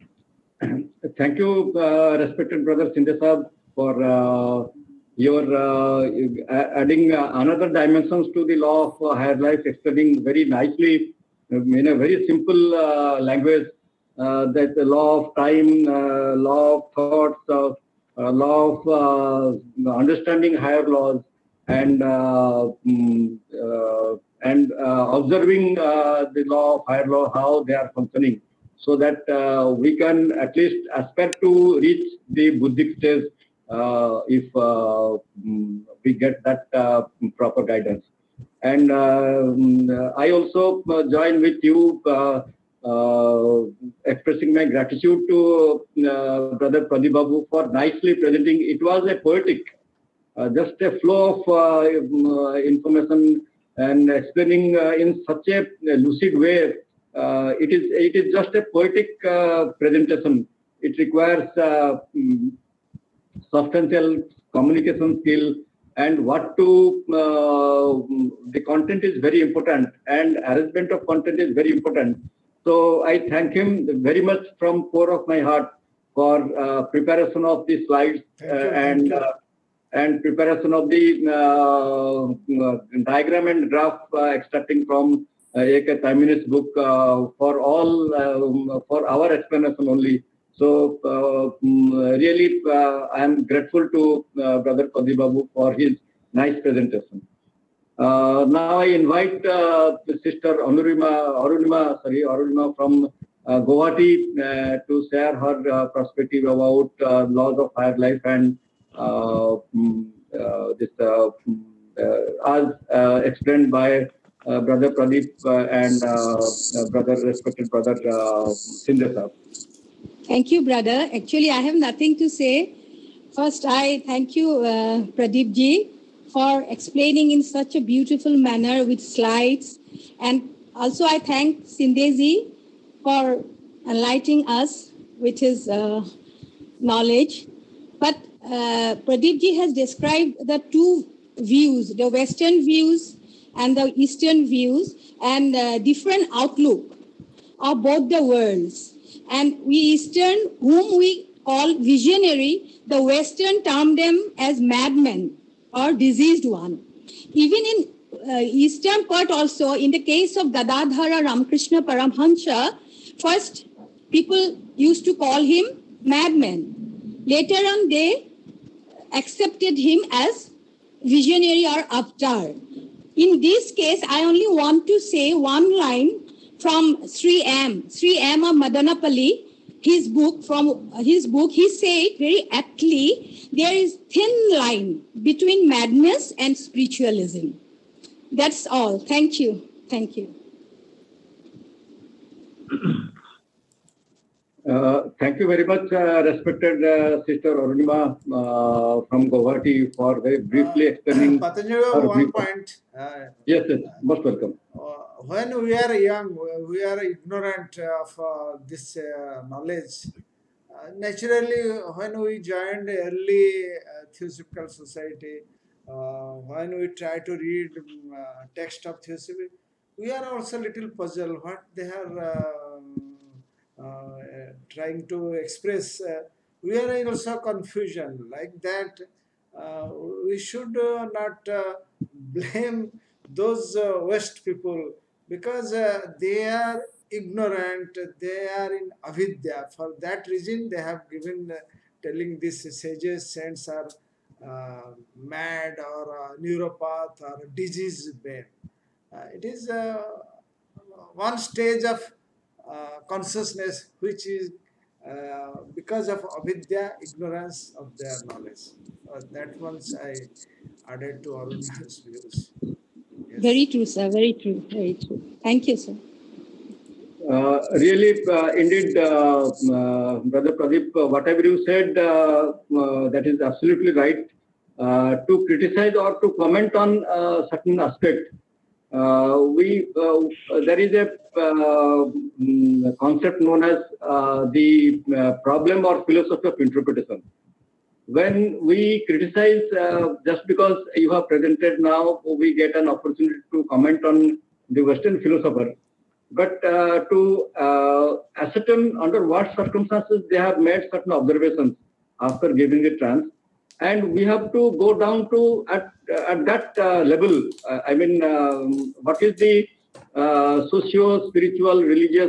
Speaker 2: Thank you, respected brother Shinde Sahab, for your adding another dimensions to the law of higher life, explaining very nicely in a very simple language that the law of time, law of thoughts, law of understanding higher laws, and and observing the law of higher law, how they are functioning, so that we can at least aspire to reach the Buddhic stage if we get that proper guidance. And I also join with you expressing my gratitude to Brother Pradeep Babu for nicely presenting. It was a poetic, just a flow of information and explaining in such a lucid way. It is just a poetic presentation. It requires substantial communication skill, and what to the content is very important, and arrangement of content is very important. So I thank him very much from core of my heart for preparation of the slides and preparation of the diagram and graph extracting from A.K. Taimini's book for all for our explanation only. So really, I am grateful to Brother Pradeep Babu for his nice presentation. Now I invite Sister Arunima from Guwahati to share her perspective about laws of higher life and this as explained by Brother Pradeep and respected Brother Sindhu.
Speaker 4: Thank you, brother. Actually, I have nothing to say. First, I thank you, Pradeep ji, for explaining in such a beautiful manner with slides. And also, I thank Sindhu ji for enlightening us with his knowledge. But Pradeep ji has described the two views, the Western views and the Eastern views, and different outlook of both the worlds. And we Eastern, whom we call visionary, the Western term them as madmen or diseased one. Even in Eastern part also, in the case of Gadadhara Ramakrishna Paramhansa, first people used to call him madman. Later on, they accepted him as visionary or avatar. In this case, I only want to say one line from Sri M of Madanapalli, his book, he said very aptly, there is thin line between madness and spiritualism. That's all. Thank you. Thank you.
Speaker 2: Thank you very much, respected Sister Arunima from Guwahati, for very briefly explaining.
Speaker 1: Patanjali, one point.
Speaker 2: Yes, most welcome.
Speaker 1: When we are young, we are ignorant of this knowledge. Naturally, when we joined early Theosophical Society, when we try to read text of Theosophy, we are also little puzzled what they are trying to express. We are also confusion like that. We should not blame those West people, because they are ignorant, they are in avidya. For that reason, they have given telling these sages, saints are mad or neuropath or disease bed. It is one stage of consciousness which is because of avidya, ignorance of their knowledge. That once I added to Aruna's views. Yes.
Speaker 4: Very true, sir. Very true. Very true. Thank you, sir.
Speaker 2: Really, indeed, Brother Pradeep, whatever you said, that is absolutely right. To criticize or to comment on certain aspect, there is a concept known as the problem or philosophy of interpretation. When we criticize, just because you have presented now, we get an opportunity to comment on the Western philosopher. But to ascertain under what circumstances they have made certain observations after giving a trance, and we have to go down to at that level. I mean, what is the socio-spiritual, religious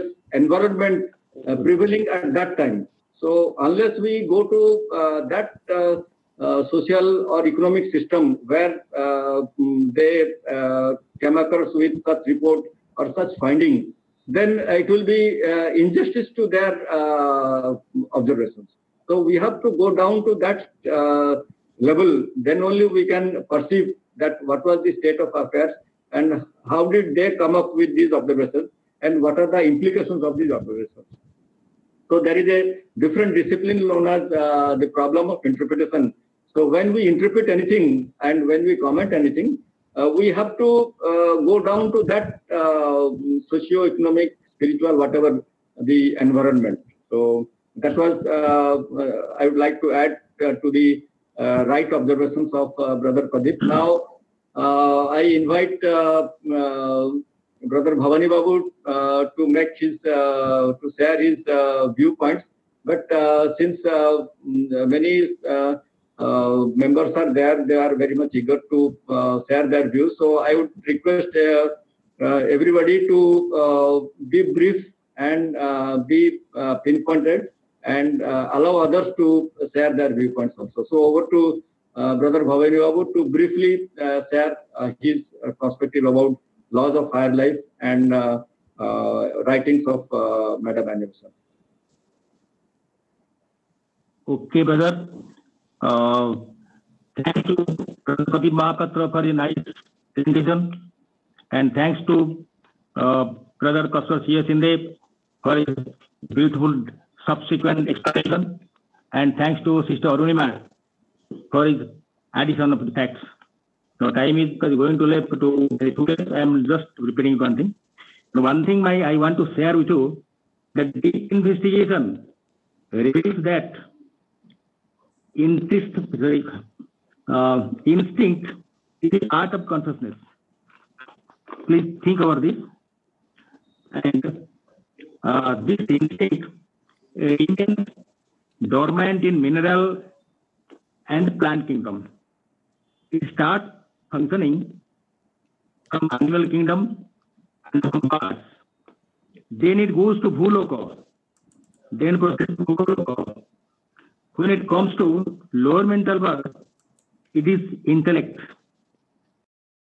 Speaker 2: environment prevailing at that time? So unless we go to that social or economic system where they came across with such report or such finding, then it will be injustice to their observations. So we have to go down to that level. Then only we can perceive that what was the state of affairs and how did they come up with these observations and what are the implications of these observations. So there is a different discipline known as the problem of interpretation. So when we interpret anything and when we comment anything, we have to go down to that socio-economic, spiritual, whatever the environment. So that was, I would like to add to the right observations of Brother Pradeep. Now, I invite Brother Bhavani Babu to make his, to share his viewpoints. But since many members are there, they are very much eager to share their views. So I would request everybody to be brief and be pinpointed and allow others to share their viewpoints also. So over to Brother Bhavani Babu to briefly share his perspective about laws of higher life and writings of Madam Anne Besant.
Speaker 5: Okay, brother. Thanks to Pradeep Mahapatra for a nice presentation, and thanks to Brother Kashwar C.A. Shinde for his beautiful subsequent explanation, and thanks to Sister Arunima for his addition of the facts. So time is going to left to today. I am just repeating one thing. The one thing I want to share with you, that the investigation reveals that instinct is the art of consciousness. Please think over this. And this instinct remains dormant in mineral and plant kingdom. It starts functioning from animal kingdom and from Mars. Then it goes to Bhuloko. Then proceeds to Bhuloko. When it comes to lower mental world, it is intellect.